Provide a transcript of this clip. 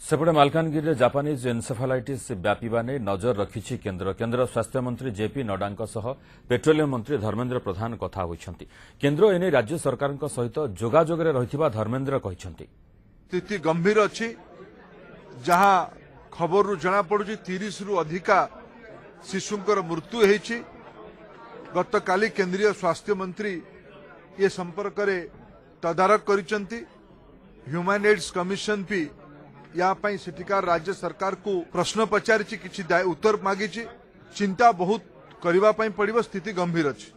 सेपटे मालकानगिरी जापानीज एनसेफालाइटिस व्यापीवा ने नजर रखिछि केन्द्र केन्द्र स्वास्थ्य मंत्री जेपी नड्डा पेट्रोलियम मंत्री धर्मेन्द्र प्रधान कथा होइछन्ति। केन्द्र एने राज्य सरकार सहित जोगाजोगरे रहिथिबा धर्मेन्द्र कहिछन्ति। स्थिति गंभीर अछि जहां खबर जना पड़ुछि 30 रु अधिका शिशुंकर मृत्यु हेछि। गतकाली केंद्रीय स्वास्थ्य मंत्री ये संपर्क रे तदारक करिसंति। ह्यूमन एड्स कमिशन भी या पई सेठिकार राज्य सरकार को प्रश्न पचारिछि, किछि उत्तर मागिछि। चिंता बहुत करबा पई पड़िबो। स्थिति गंभीर अछि।